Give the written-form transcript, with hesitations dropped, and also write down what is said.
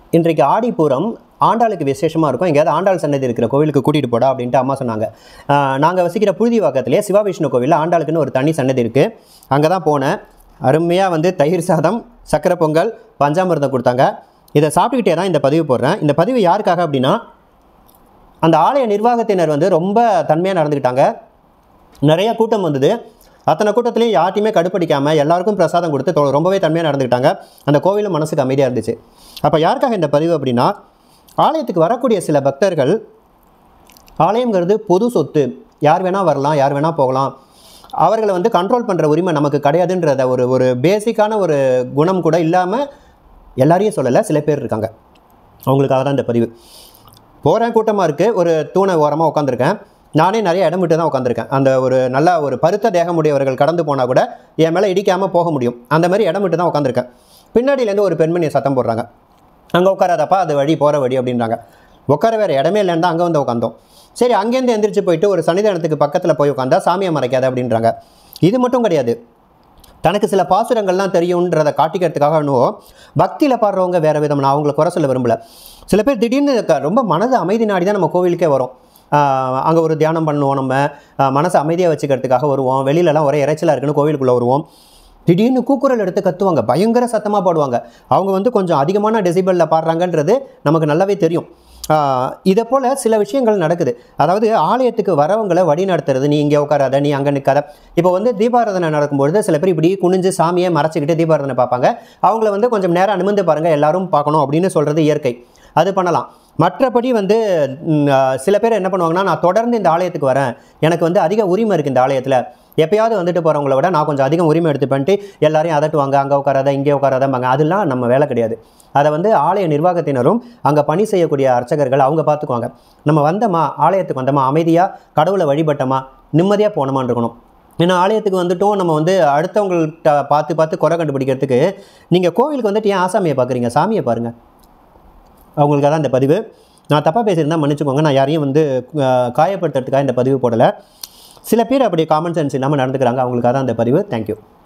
இன்றைக்கு ஆடிப்பூரம் ஆண்டாளுக்கு விசேஷமாக இருக்கும். எங்கேயாவது ஆண்டாள் சன்னதி இருக்கிற கோவிலுக்கு கூட்டிகிட்டு போடா அப்படின்ட்டு அம்மா சொன்னாங்க. நாங்கள் வசிக்கிற புழுதிவாக்கத்திலே சிவா விஷ்ணு கோவிலில் ஆண்டாளுக்குன்னு ஒரு தனி சன்னதி இருக்குது. அங்கே தான் போனேன். அருமையாக வந்து தயிர் சாதம், சக்கரை பொங்கல், பஞ்சாமிர்தம் கொடுத்தாங்க. இதை சாப்பிட்டுக்கிட்டே தான் இந்த பதிவு போடுறேன். இந்த பதிவு யாருக்காக அப்படின்னா, அந்த ஆலய நிர்வாகத்தினர் வந்து ரொம்ப தன்மையாக நடந்துக்கிட்டாங்க. நிறைய கூட்டம் வந்தது. அத்தனை கூட்டத்துலேயும் யார்ட்டையுமே கடுப்படிக்காமல் எல்லாருக்கும் பிரசாதம் கொடுத்து ரொம்பவே தன்மையாக நடந்துக்கிட்டாங்க. அந்த கோவிலும் மனசுக்கு அமைதியாக இருந்துச்சு. அப்போ யாருக்காக இந்த பதிவு அப்படின்னா, ஆலயத்துக்கு வரக்கூடிய சில பக்தர்கள், ஆலயங்கிறது பொது சொத்து, யார் வேணால் வரலாம், யார் வேணால் போகலாம், அவர்களை வந்து கண்ட்ரோல் பண்ணுற உரிமை நமக்கு கிடையாதுன்றத ஒரு பேசிக்கான ஒரு குணம் கூட இல்லாமல் எல்லாரையும் சொல்லலை, சில பேர் இருக்காங்க. அவங்களுக்காக தான் இந்த பதிவு. போகிறேன், கூட்டமாக இருக்குது, ஒரு தூணை ஓரமாக உட்காந்துருக்கேன். நானே நிறைய இடம் விட்டு தான் உட்காந்துருக்கேன். அந்த ஒரு நல்ல ஒரு பருத்த தேகமுடையவர்கள் கடந்து போனால் கூட என் மேலே இடிக்காமல் போக முடியும். அந்த மாதிரி இடம் விட்டு தான் உட்காந்துருக்கேன். பின்னாடியிலேருந்து ஒரு பெண்மணியை சத்தம் போடுறாங்க, அங்கே உட்காராதப்பா, அது வழி போகிற வழி அப்படின்றாங்க. உட்கார வேறு இடமே இல்லைன்னு தான் அங்கே வந்து உட்காந்தோம். சரி, அங்கேருந்து எந்திரிச்சு போயிட்டு ஒரு சன்னிதானத்துக்கு பக்கத்தில் போய் உட்காந்தா சாமியை மறைக்காது அப்படின்றாங்க. இது மட்டும் கிடையாது, தனக்கு சில பாசுரங்கள்லாம் தெரியுன்றதை காட்டிக்கிறதுக்காக இன்னும் பக்தியில் பாடுறவங்க வேறு விதம். நான் அவங்களை குறை சொல்ல விரும்பலை. சில பேர் திடீர்னு ரொம்ப மனது அமைதி நாடி தான் நம்ம கோவிலுக்கே வரோம். அங்கே ஒரு தியானம் பண்ணுவோம், நம்ம மனசை அமைதியாக வச்சுக்கிறதுக்காக வருவோம். வெளியிலலாம் ஒரே இறைச்சலாக இருக்குன்னு கோவிலுக்குள்ளே வருவோம். திடீர்னு கூக்குரல் எடுத்து கத்துவாங்க, பயங்கர சத்தமாக பாடுவாங்க. அவங்க வந்து கொஞ்சம் அதிகமான டெசிபலில் பாடுறாங்கன்றது நமக்கு நல்லாவே தெரியும். இதை போல் சில விஷயங்கள் நடக்குது. அதாவது ஆலயத்துக்கு வரவங்களை வழி நடத்துறது, நீ இங்கே உட்காராத, நீ அங்கே நிற்காத. இப்போ வந்து தீபாராதனை நடக்கும்பொழுது சில பேர் இப்படி குனிஞ்சு சாமியை மறைச்சிக்கிட்டு தீபாராதனை பார்ப்பாங்க. அவங்கள வந்து கொஞ்சம் நேரம் நிமிர்ந்து பாருங்கள், எல்லாரும் பார்க்கணும் அப்படின்னு சொல்கிறது இயற்கை, அது பண்ணலாம். மற்றபடி வந்து சில பேர் என்ன பண்ணுவாங்கன்னா, நான் தொடர்ந்து இந்த ஆலயத்துக்கு வரேன், எனக்கு வந்து அதிக உரிமை இருக்குது இந்த ஆலயத்தில், எப்பயாவது வந்துட்டு போகிறவங்கள விட நான் கொஞ்சம் அதிகம் உரிமை எடுத்து பண்ணிட்டு எல்லாரையும் அதட்டுவாங்க, அங்கே உட்காராத இங்கே உட்காராதம்பாங்க. அதெல்லாம் நம்ம வேலை கிடையாது. அதை வந்து ஆலய நிர்வாகத்தினரும் அங்கே பணி செய்யக்கூடிய அர்ச்சகர்கள் அவங்க பார்த்துக்குவாங்க. நம்ம வந்தோமா, ஆலயத்துக்கு வந்தோமா, அமைதியாக கடவுளை வழிபட்டோமா, நிம்மதியாக போனோமான்னு இருக்கணும். ஏன்னா ஆலயத்துக்கு வந்துட்டோம், நம்ம வந்து அடுத்தவங்கள்ட்ட பார்த்து குறை கண்டுபிடிக்கிறதுக்கு நீங்கள் கோவிலுக்கு வந்துட்டு ஏன் ஆசாமியை பார்க்குறீங்க, சாமியை பாருங்கள். அவங்களுக்காக தான் இந்த பதிவு. நான் தப்பாக பேசியிருந்தால் மன்னிச்சுக்கோங்க. நான் யாரையும் வந்து காயப்படுத்துறதுக்காக இந்த பதிவு போடலை. சில பேர் அப்படி காமன் சென்ஸ் இல்லாமல் நடந்துக்கிறாங்க, அவங்களுக்காக தான் இந்த பதிவு. தேங்க்யூ.